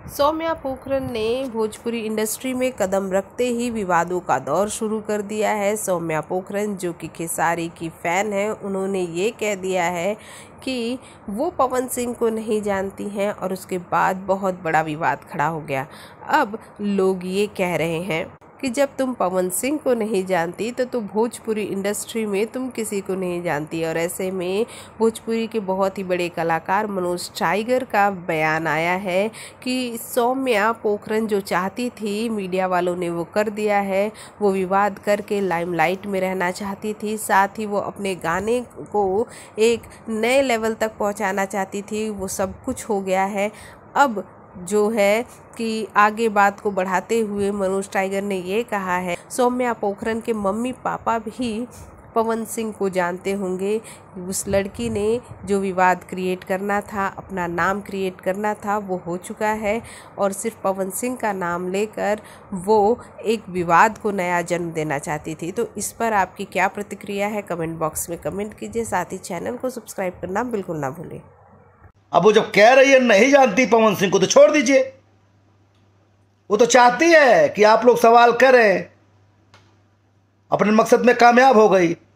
सौम्या पोखरन ने भोजपुरी इंडस्ट्री में कदम रखते ही विवादों का दौर शुरू कर दिया है। सौम्या पोखरन जो कि खेसारी की फ़ैन है, उन्होंने ये कह दिया है कि वो पवन सिंह को नहीं जानती हैं और उसके बाद बहुत बड़ा विवाद खड़ा हो गया। अब लोग ये कह रहे हैं कि जब तुम पवन सिंह को नहीं जानती तो भोजपुरी इंडस्ट्री में तुम किसी को नहीं जानती। और ऐसे में भोजपुरी के बहुत ही बड़े कलाकार मनोज टाइगर का बयान आया है कि सौम्या पोखरन जो चाहती थी, मीडिया वालों ने वो कर दिया है। वो विवाद करके लाइमलाइट में रहना चाहती थी, साथ ही वो अपने गाने को एक नए लेवल तक पहुंचाना चाहती थी। वो सब कुछ हो गया है। अब जो है कि आगे बात को बढ़ाते हुए मनोज टाइगर ने ये कहा है, सौम्या पोखरन के मम्मी पापा भी पवन सिंह को जानते होंगे। उस लड़की ने जो विवाद क्रिएट करना था, अपना नाम क्रिएट करना था, वो हो चुका है और सिर्फ पवन सिंह का नाम लेकर वो एक विवाद को नया जन्म देना चाहती थी। तो इस पर आपकी क्या प्रतिक्रिया है, कमेंट बॉक्स में कमेंट कीजिए। साथ ही चैनल को सब्सक्राइब करना बिल्कुल ना भूलें। अब वो जब कह रही है नहीं जानती पवन सिंह को, तो छोड़ दीजिए। वो तो चाहती है कि आप लोग सवाल करें, अपने मकसद में कामयाब हो गई।